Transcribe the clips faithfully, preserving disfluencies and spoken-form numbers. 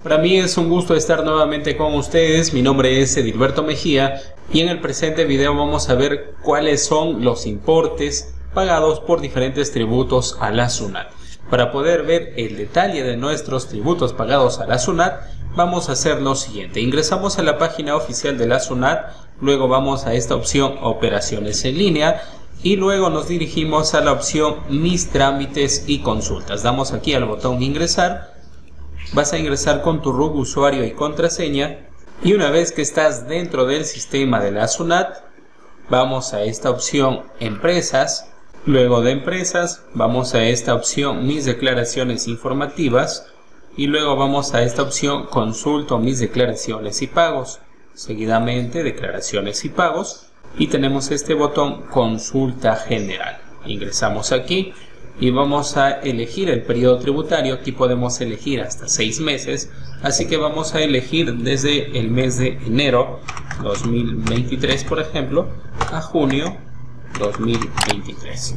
Para mí es un gusto estar nuevamente con ustedes. Mi nombre es Edilberto Mejía y en el presente video vamos a ver cuáles son los importes pagados por diferentes tributos a la SUNAT. Para poder ver el detalle de nuestros tributos pagados a la SUNAT, vamos a hacer lo siguiente. Ingresamos a la página oficial de la SUNAT, luego vamos a esta opción Operaciones en línea y luego nos dirigimos a la opción Mis trámites y consultas. Damos aquí al botón Ingresar. Vas a ingresar con tu R U C, usuario y contraseña, y una vez que estás dentro del sistema de la SUNAT, vamos a esta opción Empresas. Luego de Empresas vamos a esta opción Mis declaraciones informativas y luego vamos a esta opción Consulto mis declaraciones y pagos. Seguidamente Declaraciones y pagos y tenemos este botón Consulta general. Ingresamos aquí y vamos a elegir el periodo tributario. Aquí podemos elegir hasta seis meses, así que vamos a elegir desde el mes de enero dos mil veintitrés, por ejemplo, a junio dos mil veintitrés.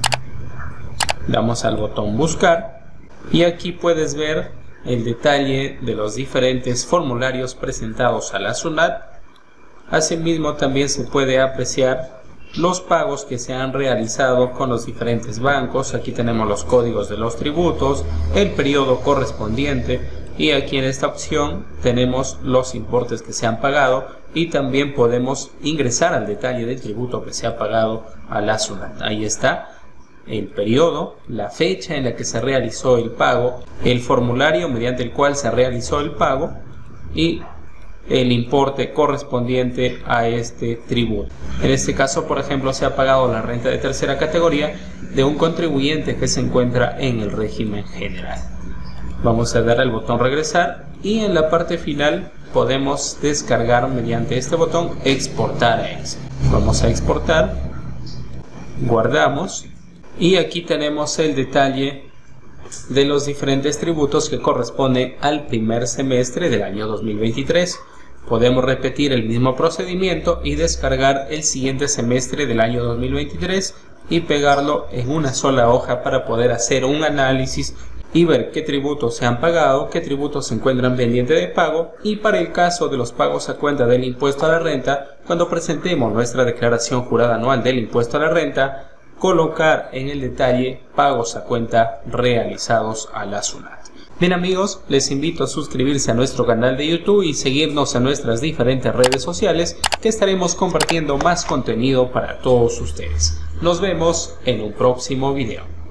Damos al botón Buscar y aquí puedes ver el detalle de los diferentes formularios presentados a la SUNAT. Asimismo, también se puede apreciar los pagos que se han realizado con los diferentes bancos. Aquí tenemos los códigos de los tributos, el periodo correspondiente y aquí en esta opción tenemos los importes que se han pagado y también podemos ingresar al detalle del tributo que se ha pagado a la SUNAT. Ahí está el periodo, la fecha en la que se realizó el pago, el formulario mediante el cual se realizó el pago y el importe correspondiente a este tributo. En este caso, por ejemplo, se ha pagado la renta de tercera categoría de un contribuyente que se encuentra en el régimen general. Vamos a dar al botón Regresar y en la parte final podemos descargar mediante este botón Exportar a Excel. Vamos a exportar, guardamos y aquí tenemos el detalle de los diferentes tributos que corresponde al primer semestre del año dos mil veintitrés. Podemos repetir el mismo procedimiento y descargar el siguiente semestre del año dos mil veintitrés y pegarlo en una sola hoja para poder hacer un análisis y ver qué tributos se han pagado, qué tributos se encuentran pendientes de pago y para el caso de los pagos a cuenta del impuesto a la renta, cuando presentemos nuestra declaración jurada anual del impuesto a la renta, colocar en el detalle pagos a cuenta realizados a la SUNAT. Bien amigos, les invito a suscribirse a nuestro canal de YouTube y seguirnos en nuestras diferentes redes sociales que estaremos compartiendo más contenido para todos ustedes. Nos vemos en un próximo video.